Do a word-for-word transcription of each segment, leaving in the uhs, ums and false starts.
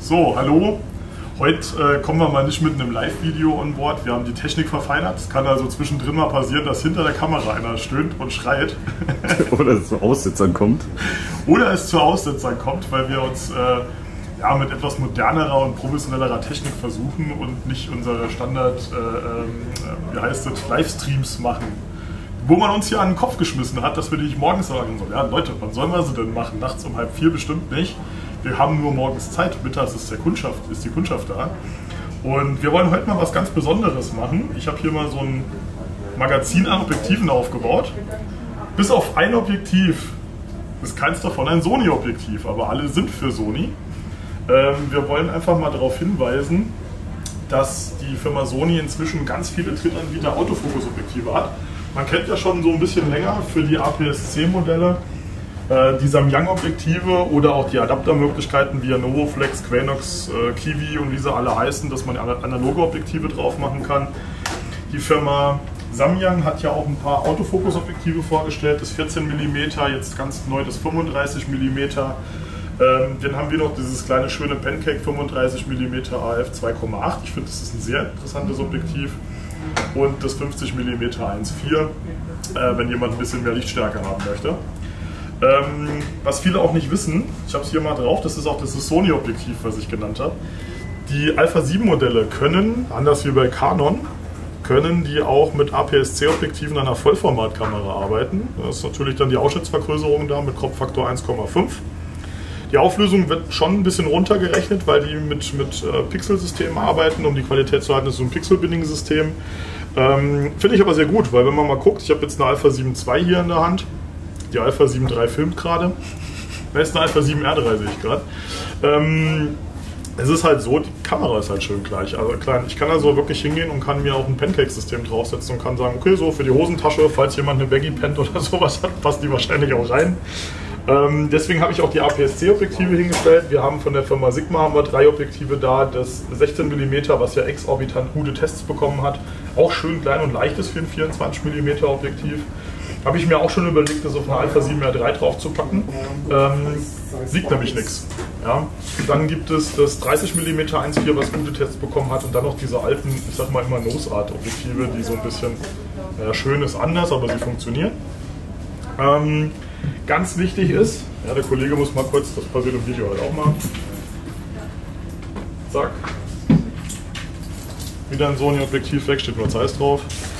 So, hallo. Heute äh, kommen wir mal nicht mit einem Live-Video on board. Wir haben die Technik verfeinert. Es kann also zwischendrin mal passieren, dass hinter der Kamera einer stöhnt und schreit. Oder es zu Aussetzern kommt. Oder es zu Aussetzern kommt, weil wir uns äh, ja, mit etwas modernerer und professionellerer Technik versuchen und nicht unsere Standard, äh, äh, wie heißt es, Livestreams machen. Wo man uns hier an den Kopf geschmissen hat, dass wir nicht morgens sagen sollen, ja Leute, wann sollen wir sie denn machen? Nachts um halb vier bestimmt nicht. Wir haben nur morgens Zeit, mittags ist, der Kundschaft, ist die Kundschaft da. Und wir wollen heute mal was ganz Besonderes machen. Ich habe hier mal so ein Magazin an Objektiven aufgebaut. Bis auf ein Objektiv ist keins davon ein Sony-Objektiv, aber alle sind für Sony. Ähm, wir wollen einfach mal darauf hinweisen, dass die Firma Sony inzwischen ganz viele Drittanbieter Autofokus-Objektive hat. Man kennt ja schon so ein bisschen länger für die A P S C-Modelle äh, die Samyang-Objektive oder auch die Adaptermöglichkeiten via Novoflex, Quanox, äh, Kiwi und wie sie alle heißen, dass man analoge Objektive drauf machen kann. Die Firma Samyang hat ja auch ein paar Autofokus-Objektive vorgestellt, das vierzehn Millimeter, jetzt ganz neu das fünfunddreißig Millimeter. Ähm, dann haben wir noch dieses kleine schöne Pancake fünfunddreißig Millimeter A F zwei Komma acht. Ich finde, das ist ein sehr interessantes Objektiv. Und das fünfzig Millimeter eins Komma vier, äh, wenn jemand ein bisschen mehr Lichtstärke haben möchte. Ähm, was viele auch nicht wissen, ich habe es hier mal drauf, das ist auch das Sony-Objektiv, was ich genannt habe. Die Alpha sieben Modelle können, anders wie bei Canon, können die auch mit A P S C-Objektiven einer Vollformatkamera arbeiten. Da ist natürlich dann die Ausschnittsvergrößerung da mit Crop-Faktor eins Komma fünf. Die Auflösung wird schon ein bisschen runtergerechnet, weil die mit, mit äh, Pixelsystemen arbeiten, um die Qualität zu halten. Das ist so ein Pixel-Binning-System. Ähm, Finde ich aber sehr gut, weil wenn man mal guckt, ich habe jetzt eine Alpha sieben zwei hier in der Hand. Die Alpha sieben drei filmt gerade. Da ist eine Alpha sieben R drei, sehe ich gerade. Ähm, es ist halt so, die Kamera ist halt schön gleich. Also klein. Ich kann also wirklich hingehen und kann mir auch ein Pancake-System draufsetzen und kann sagen, okay, so für die Hosentasche, falls jemand eine Baggy pennt oder sowas hat, passt die wahrscheinlich auch rein. Ähm, deswegen habe ich auch die A P S C-Objektive hingestellt. Wir haben von der Firma Sigma haben wir drei Objektive da. Das sechzehn Millimeter, was ja exorbitant gute Tests bekommen hat, auch schön klein und leicht ist für ein vierundzwanzig Millimeter Objektiv. Habe ich mir auch schon überlegt, das auf eine Alpha sieben R drei drauf zu packen. Ähm, sieht nämlich nichts. Ja. Dann gibt es das dreißig Millimeter eins Komma vier, was gute Tests bekommen hat, und dann noch diese alten, ich sag mal immer Nose-Art-Objektive, die so ein bisschen äh, schön ist, anders, aber sie funktionieren. Ähm, Ganz wichtig ist, ja, der Kollege muss mal kurz, das passiert im Video halt auch mal. Zack. Wieder ein Sony-Objektiv weg, steht nur Zeiss drauf.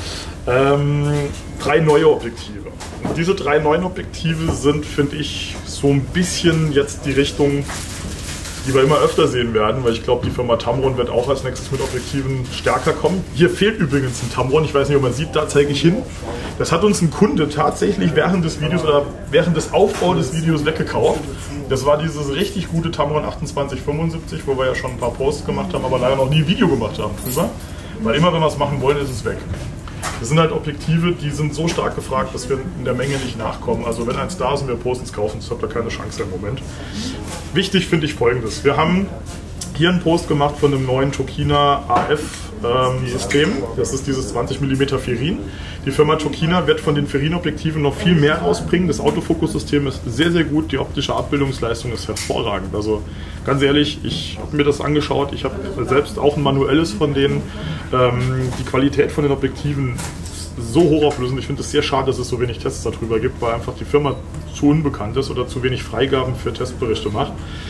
Ähm, drei neue Objektive. Und diese drei neuen Objektive sind, finde ich, so ein bisschen jetzt die Richtung, die wir immer öfter sehen werden, weil ich glaube, die Firma Tamron wird auch als nächstes mit Objektiven stärker kommen. Hier fehlt übrigens ein Tamron, ich weiß nicht, ob man sieht, da zeige ich hin. Das hat uns ein Kunde tatsächlich während des Videos oder während des Aufbaus des Videos weggekauft. Das war dieses richtig gute Tamron achtundzwanzig fünfundsiebzig, wo wir ja schon ein paar Posts gemacht haben, aber leider noch nie ein Video gemacht haben drüber. Weil immer, wenn wir es machen wollen, ist es weg. Das sind halt Objektive, die sind so stark gefragt, dass wir in der Menge nicht nachkommen. Also wenn eins da ist und wir posten es, kaufen es, habt ihr keine Chance im Moment. Wichtig finde ich Folgendes. Wir haben hier einen Post gemacht von einem neuen Tokina A F-System. Ähm, das ist dieses zwanzig Millimeter Ferin. Die Firma Tokina wird von den Ferin-Objektiven noch viel mehr rausbringen. Das Autofokussystem ist sehr, sehr gut. Die optische Abbildungsleistung ist hervorragend. Also ganz ehrlich, ich habe mir das angeschaut. Ich habe selbst auch ein manuelles von denen. Ähm, die Qualität von den Objektiven ist so hochauflösend. Ich finde es sehr schade, dass es so wenig Tests darüber gibt, weil einfach die Firma zu unbekannt ist oder zu wenig Freigaben für Testberichte macht.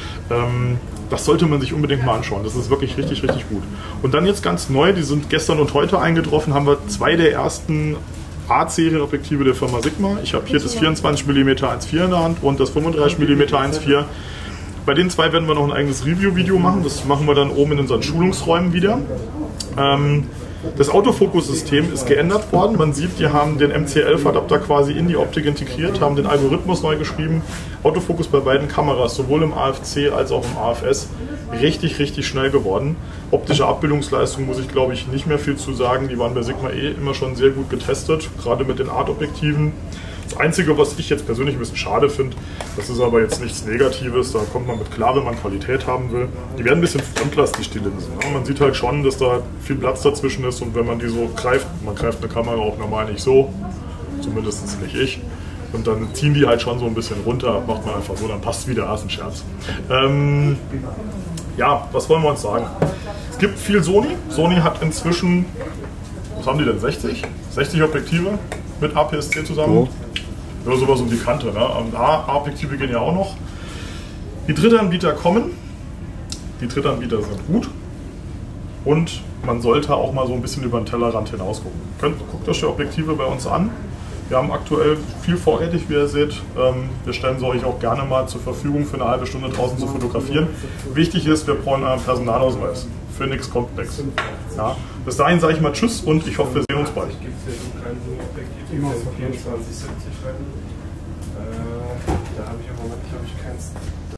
Ähm, das sollte man sich unbedingt mal anschauen. Das ist wirklich richtig, richtig gut. Und dann jetzt ganz neu, die sind gestern und heute eingetroffen, haben wir zwei der ersten A-Serien-Objektive der Firma Sigma. Ich habe hier das vierundzwanzig Millimeter eins Komma vier in der Hand und das fünfunddreißig Millimeter eins Komma vier. Bei den zwei werden wir noch ein eigenes Review-Video machen. Das machen wir dann oben in unseren Schulungsräumen wieder. Ähm, Das Autofokussystem ist geändert worden. Man sieht, die haben den M C elf Adapter quasi in die Optik integriert, haben den Algorithmus neu geschrieben. Autofokus bei beiden Kameras, sowohl im A F C als auch im A F S, richtig, richtig schnell geworden. Optische Abbildungsleistung muss ich, glaube ich, nicht mehr viel zu sagen. Die waren bei Sigma eh immer schon sehr gut getestet, gerade mit den Art-Objektiven. Das Einzige, was ich jetzt persönlich ein bisschen schade finde, das ist aber jetzt nichts Negatives, da kommt man mit klar, wenn man Qualität haben will. Die werden ein bisschen frontlastig, die Linsen. Ja, man sieht halt schon, dass da viel Platz dazwischen ist, und wenn man die so greift, man greift eine Kamera auch normal nicht so, zumindest nicht ich, und dann ziehen die halt schon so ein bisschen runter, macht man einfach so, dann passt wieder, ist ein Scherz. Ähm, Ja, was wollen wir uns sagen? Es gibt viel Sony. Sony hat inzwischen, was haben die denn, sechzig? sechzig Objektive mit A P S C zusammen. Oh. Ja, sowas um die Kante. Ne? A-Objektive gehen ja auch noch. Die Drittanbieter kommen. Die Drittanbieter sind gut. Und man sollte auch mal so ein bisschen über den Tellerrand hinaus gucken. Könnt, guckt euch die Objektive bei uns an. Wir haben aktuell viel vorrätig, wie ihr seht. Wir stellen sie euch auch gerne mal zur Verfügung, für eine halbe Stunde draußen zu fotografieren. Wichtig ist, wir brauchen einen Personalausweis. Für nichts kommt nichts. Ja. Bis dahin sage ich mal Tschüss und ich hoffe, wir sehen uns bald. Da habe ich im Moment, glaube ich, keins.